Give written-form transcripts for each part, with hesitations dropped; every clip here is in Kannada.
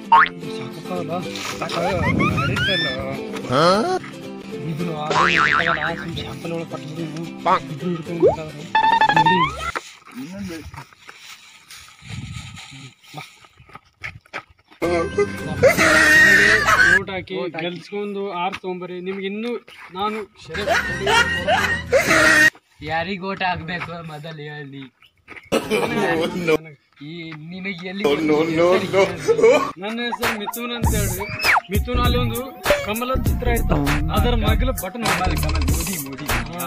ಸಾಕಲ್ಲ ಇದು ಶಾಂಪಲ್ ಒಳಗೆ ಕಟ್ಬಿಟ್ಟು ಊಟ ಹಾಕಿ ಗೆಲ್ಸ್ಕೊಂಡು ತೊಗೊಂಬರಿ ನಿಮ್ಗೆ ಇನ್ನೂ ನಾನು ಯಾರಿಗ ಓಟ್ ಹಾಕ್ಬೇಕು ಮೊದಲು ಹೇಳಿ ನಿನಗೆ ಎಲ್ಲಿ ನನ್ನ ಹೆಸರು ಮಿಥುನ್ ಅಂತ ಹೇಳ್ರಿ ಮಿಥುನ್ ಅಲ್ಲಿ ಒಂದು ಕಮಲದ ಚಿತ್ರ ಇರ್ತಾವ ಅದರ ಮಗಲ ಬಟನ್ ಕಮಲ್ ಮೋದಿ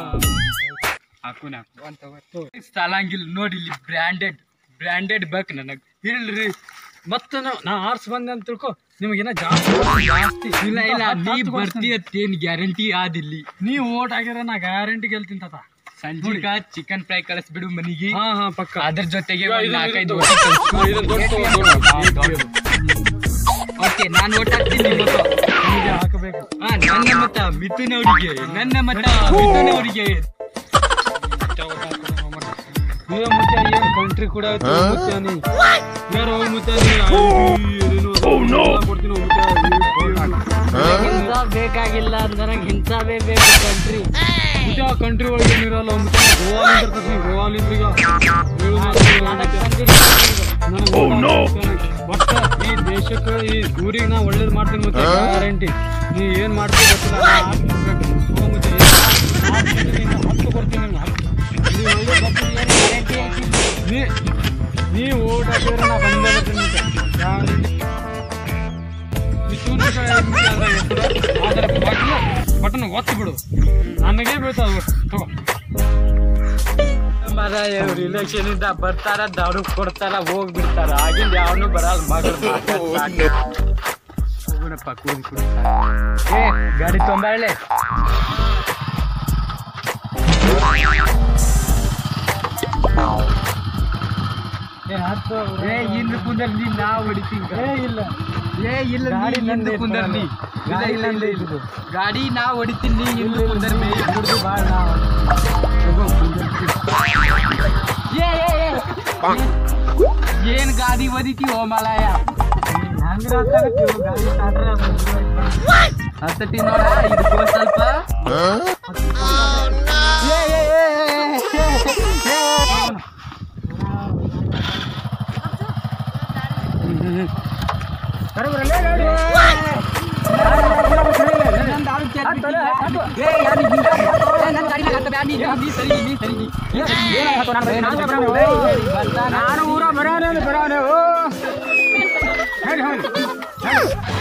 ಹಾಕು ಸ್ಥಳಂಗಿಲ್ಲ ನೋಡಿ ಇಲ್ಲಿ ಬ್ರ್ಯಾಂಡೆಡ್ ಬೇಕು ನನಗೆ ಇಲ್ರಿ ಮತ್ತ ನಾ ಆರ್ಸ್ ಬಂದೆ ಅಂತ ತಿಳ್ಕೊ ನಿಮಗೇನ ಜಾಸ್ತಿ ಇಲ್ಲ ನೀ ಬರ್ತೀಯತ್ತೇನು ಗ್ಯಾರಂಟಿ ಆದಿಲ್ಲಿ ನೀವು ಓಟ್ ಹಾಕಿದ್ರೆ ನಾ ಗ್ಯಾರಂಟಿ ಗೆಲ್ತೀನಿ ತಾತ ಸಂಜೀಗ ಚಿಕನ್ ಫ್ರೈ ಕಳಿಸ್ಬಿಡು ಮನಿಗೆ ಹಾ ಪಕ್ಕ ಅದ್ರ ಜೊತೆಗೆ ಓಕೆ ನಾನು ಓಟ್ ಹಾಕ್ತೀನಿ ನಿಮಗೆ ಹಾಕಬೇಕು ನನ್ನ ಮತ ಮಿಥುನ್ ಅವರಿಗೆ ನನ್ನ ಮತ ಮಿಥುನ್ ಅವರಿಗೆ ಮುತ್ಯ ಏನ್ ಕಂಟ್ರಿ ಕೂಡ ಯಾರೋ ಮುತ್ಯ ಬೇಕಾಗಿಲ್ಲ ಅಂದ್ರೆ ಹಿಂಸಾ ಬೇಕು ಕಂಟ್ರಿ ಕಂಟ್ರಿ ಒಳಗೆ ಏನಿರಲ್ಲ ಗೋವಾಲಿಂದ ಬಟ್ ಈ ದೇಶಕ್ಕೆ ಈ ಊರಿಗೆ ನಾ ಒಳ್ಳೇದು ಮಾಡ್ತೀನಿ ಮತ್ತೆ ಗ್ಯಾರಂಟಿ ನೀ ಏನ್ ಮಾಡ್ತೀನಿ ಹತ್ತು ಕೊಡ್ತೀನಿ ನೀ ಓಟ್ ಹಾಕಿದ್ರೆ ನಾ ಬಂದೇ ಬಟನ್ ಒತ್ತಿ ಬಿಡು ನನಗೆ ಬೀಳ್ತಾವ ತಗೋ ಇವ್ರು ಇಲೆಕ್ಷನ್ ಇಂದ ಬರ್ತಾರ ದಾರು ಕೊಡ್ತಾರ ಹೋಗ್ಬಿಡ್ತಾರ ಆಗಿಂದ ಯಾವನು ಬರಲ್ಲ ಮಗಳು ಹೋಗೋಣಪ್ಪ ಏ ಗಾಡಿ ತೊಂಬಾಳೆ ಹಿಂದ್ ಕುಂದರ್ ನೀ ನಾ ಹೊಡಿತೀನಿ ಇಲ್ಲ ಹಿಂದ್ ಕುಂದರ್ ನೀ ಗಾಡಿ ನಾ ಹೊಡಿತೀನಿ ನೀ ಹಿಂದ್ ಕುಂದರ್ ಕುಡ್ದು ಬಾಳ ಏನ್ ಗಾಡಿ ಒದಿತಿ ಓ ಮಲಾಯ ಹತ್ತಟಿ ನೋಡ ಇದಕ್ಕೋ ಸ್ವಲ್ಪ ನಾನು ಊರ ಬರೋಣ